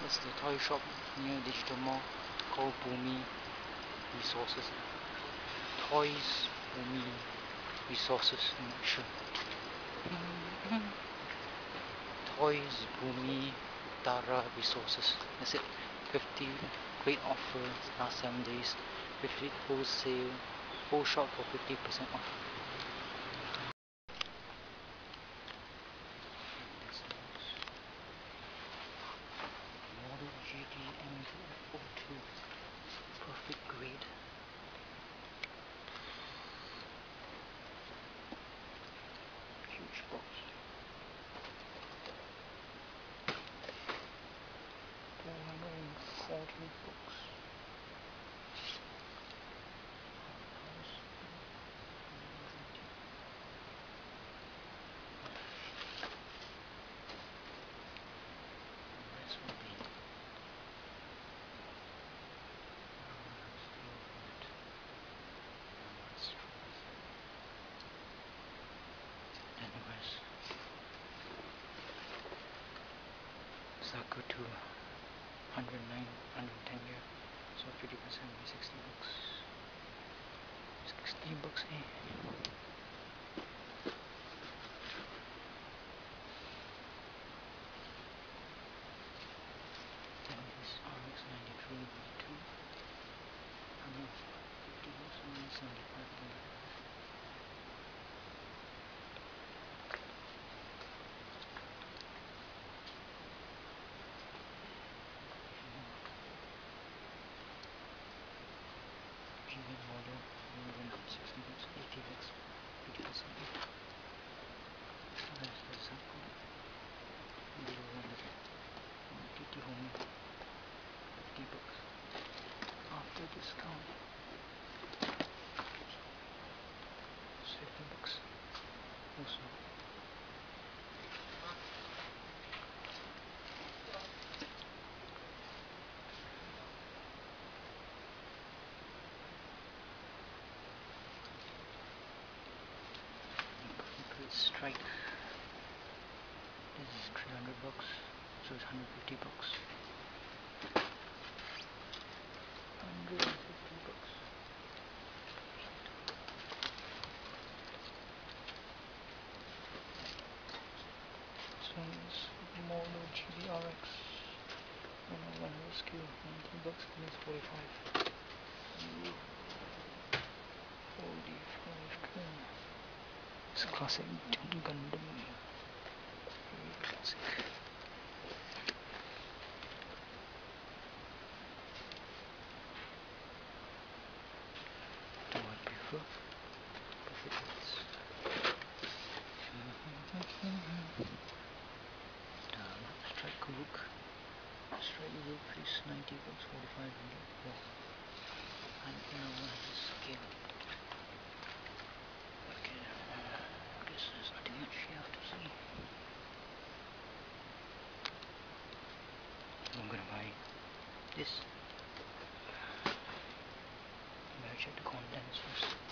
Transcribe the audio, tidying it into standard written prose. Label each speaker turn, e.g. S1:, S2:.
S1: It's the toy shop near Digital Mall called Bumi Resources. Toys Bumi Resources, I'm not sure. Toys Bumi Utara Resources. That's it. 50 great offer last 7 days. 50 wholesale, whole shop for 50% off. Model GDM02, perfect grade. Huge box. 440 books. Saku to 109, 110 here, so 50% 60 bucks. 60 bucks, eh? And this RX 93 V2, 150 bucks, 175. Model 60 bucks, 80 bucks, 50% off. There's the Saku 01 TT Home, 50 bucks after discount. It's 50 bucks also. Strike. This is 300 bucks, so it's 150 bucks. 150 bucks. This one is Model GDRX 101 Rescue, 19 bucks, and it's 45. 45 K. It's a classic Gundam. Very classic. Do I prefer? Perfect bits. Strike Rook. Strike Rook is 90 bucks, 4500. Wow. And now I have the scale. Okay, guess there's nothing much here to see. I'm gonna buy this. I'm gonna check the contents first.